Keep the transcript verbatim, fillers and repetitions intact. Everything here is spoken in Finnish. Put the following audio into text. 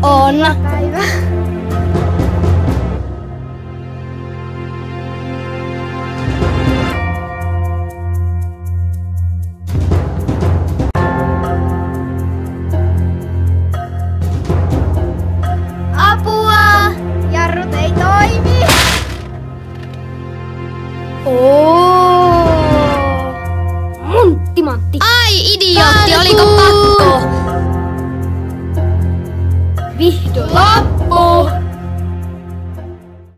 On. Päivä. Apua! Jarrut ei toimi. Oo. Montti Mantti. Ai idiootti, oliko pakko? Vihdoin loppu.